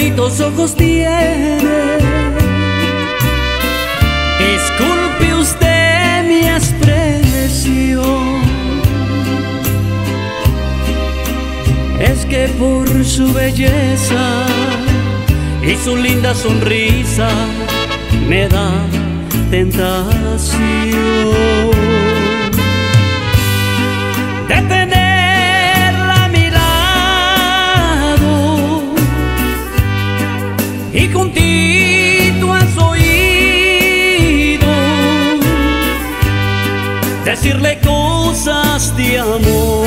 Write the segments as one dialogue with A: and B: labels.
A: bonitos ojos tiene. Disculpe usted mi expresión, es que por su belleza y su linda sonrisa me da tentación de tenerla a mi lado y juntito a su oído decirle cosas de amor.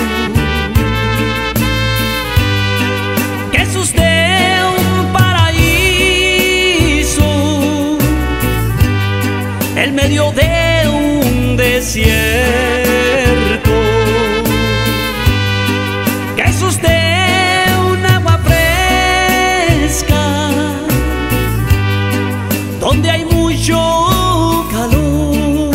A: Que es usted un paraíso en medio de un desierto. Que es usted un agua fresca donde hay mucho calor.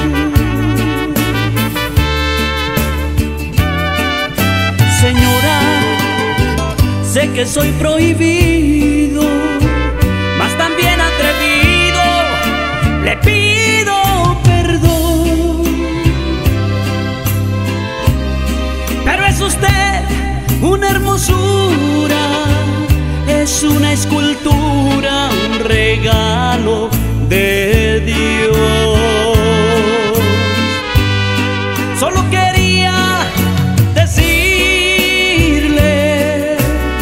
A: Señora, sé que soy prohibido, mas también atrevido, le pido perdón. Pero es usted una hermosura, es una escultura, un regalo de Dios. Solo quería decirle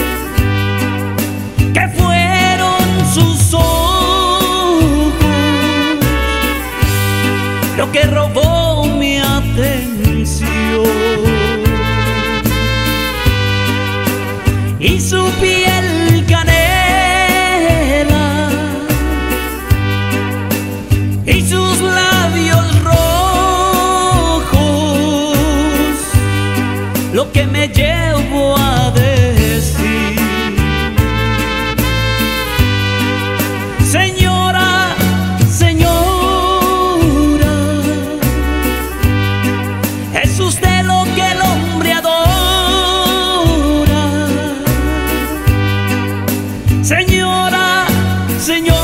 A: que fueron sus ojos lo que robó mi atención, y su piel canela y sus labios rojos lo que me llevó a decir: señora, señora, es usted lo que el hombre adora. Señora, señora,